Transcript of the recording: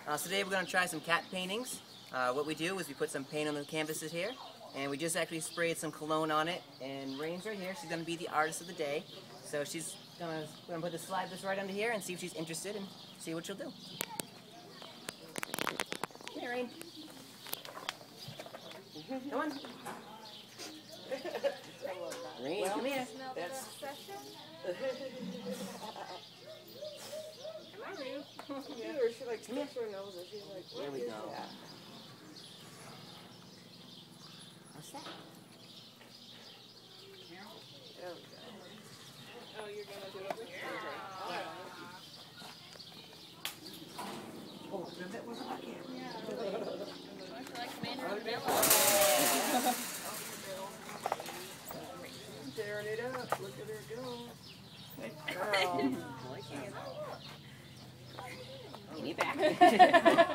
So today we're going to try some cat paintings. What we do is we put some paint on the canvases here, and we just actually sprayed some cologne on it. And Rain's right here. She's going to be the artist of the day. So she's going to put slide this right under here and see if she's interested and see what she'll do. Here, Rain. Come on. Rain, come here. That's... She like sticks her nose and she's like, there we go. That? What's that? There we go. Oh, you're gonna do it with Oh, that wasn't my camera. Tearing it up. Look at her go. Give me back.